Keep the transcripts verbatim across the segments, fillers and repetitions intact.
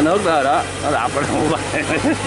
nước đó rồi đó, nó đạp nó đủ bài.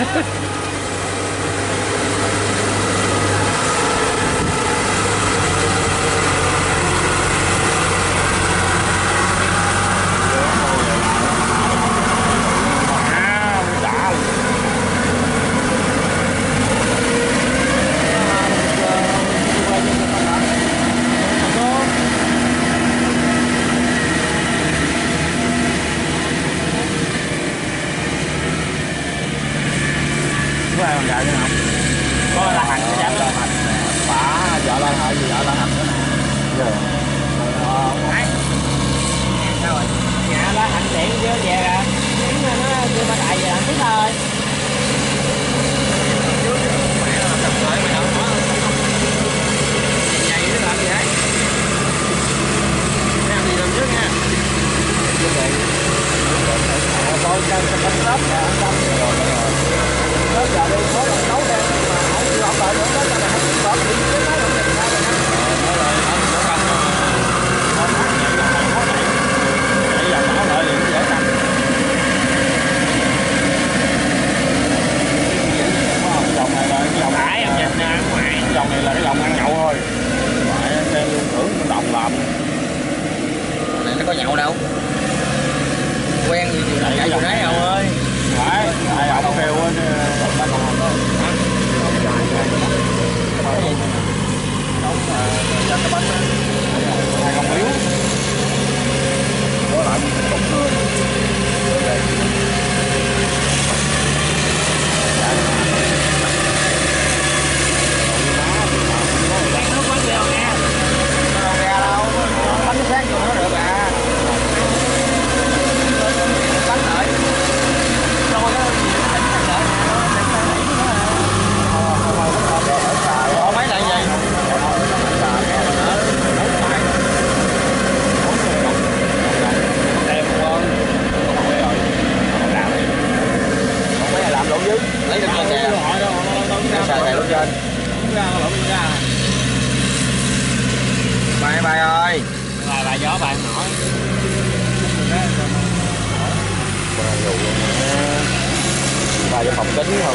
Có là hành cái dám lên hành bả vợ lên hỏi gì vợ lên hành nữa nè. Đấy. Sao rồi? Nhà lá hành điện chưa về rồi. Tiếng nó chưa ba đại về làm tiếp thôi. Nhảy nó làm gì đấy? Làm gì làm trước nha. Tôi cho cái bánh lớp nè, xong rồi rồi. Lớp giờ đi có lần nấu đen mà không chịu học lại nữa đó là không chịu học thì cái nói không được ra rồi. Nói lại không có không. Con hát nhảy vào này khó này. Nhảy vào bảo lại liền dễ tâm. Dòng này là cái dòng hải em nhìn nè, ngoài dòng này là cái dòng ăn nhậu thôi. Ngoại đem lương thưởng đồng làm. Này nó có nhậu đâu. Quen gì thì lại vô đấy ông ơi. Phải, tại ông kêu á ba con thôi. Hả? Cái gì? Đóng cho cái bánh hai con miếu. Có lại một cục nữa. Nó có đeo nghe. Nó đâu nghe đâu. Bánh nó sáng vô nó được à. Bánh lại. Rồi đó. Mấy là gì? Em con mấy làm lộn dưới lấy được kìa kìa xài kìa luôn trên bài bài ơi bài bài gió bài nổi bài cho phòng kính không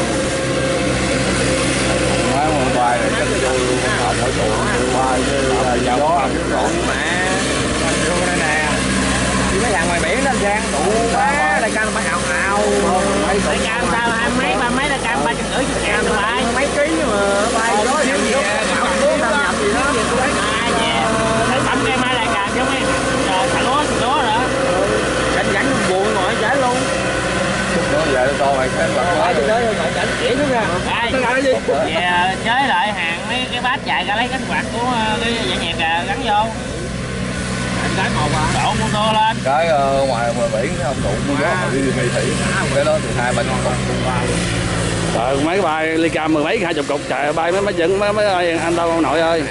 nói một bài này chắc vui luôn học mỗi trụ bài với gió nổi mà vô đây nè đi mấy thằng ngoài biển đó sang đủ quá đại ca nó phải hào hào đại ca sao hai mấy ba mấy đại ca ba trăm rưỡi chục ngàn bài mấy ký mà bài đó xíu gì ngọc bốn năm nhập gì đó ai về thấy bấm cái mai đại ca chứ mấy xả lúa xả lúa rồi cảnh cảnh buồn ngồi giải luôn nó về to mày xem bật quá chứ đó mày cảnh chỉ xuống ra ai về chế lại hàng mấy cái bát chạy ra lấy cánh quạt của cái dạy nhạc kìa gắn vô cái một à đổ mô tô lên cái uh, ngoài ngoài biển không tụ mưa gió mà đi thị thị cái đó từ hai ba chục cục trời mấy cái bay ly cam mười mấy hai chục cục trời bay mấy mấy chân mấy mấy anh đâu ông nội ơi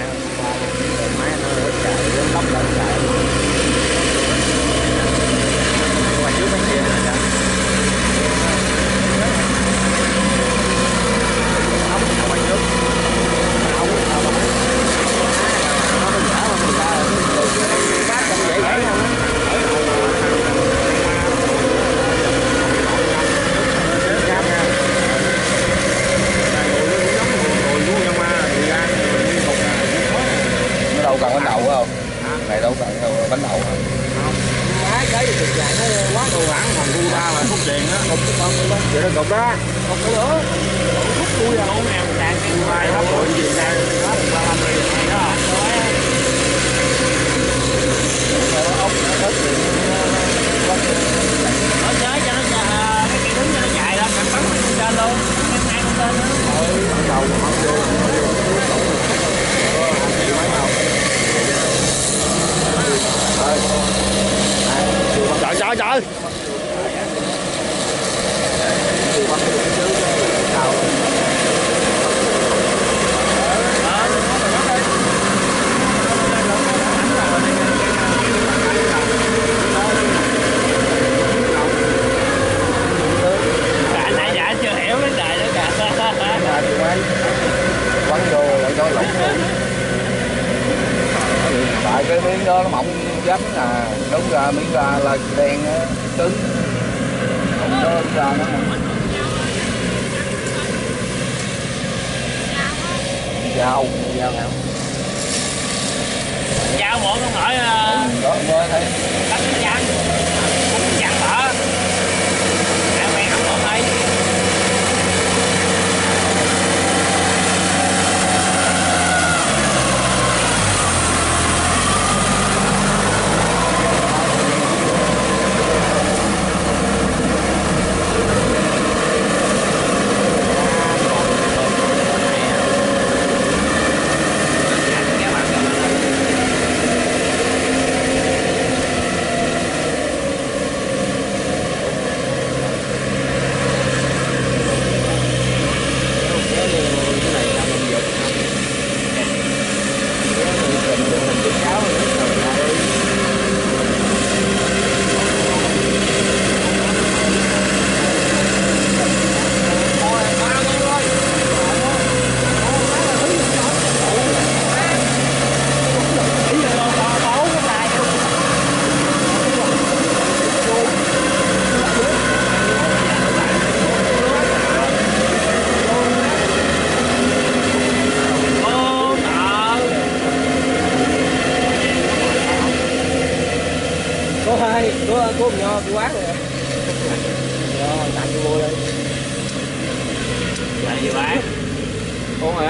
cần bánh đậu không? Này đâu cần bánh đậu không? Má cái gì thực trạng nó quá đồ hẳn còn thu ta mà phút tiền á, cục cái con đó, vậy đó cục đó, cục cái nữa, phút tôi là ông nào càng cái mai hấp rồi gì ra, đó là ba mươi này đó. Ông nó nó chơi cho nó cái kia đứng cho nó chạy đó, cắm bắn lên trên luôn, em hai con tên đó. Ừ, bắt đầu bắt vô, trời trời trời anh này dạ chưa hiểu vấn đề nữa kìa quăng vô lại cho lỏng tại cái miếng đó nó mỏng dấp nè đúng ra miếng ra là đen cứng Dao, dao nào? Dao một con hỏi Đó, mới thấy. cắt cái dao cũng chặt bỏ ăn quen không còn đây. Có có nho cái quán rồi. Nho tặng cho mua đi. Là gì bán? Con hả?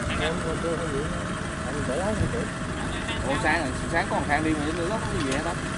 Ủa sáng sáng còn khang đi mà nữa có gì vậy đó.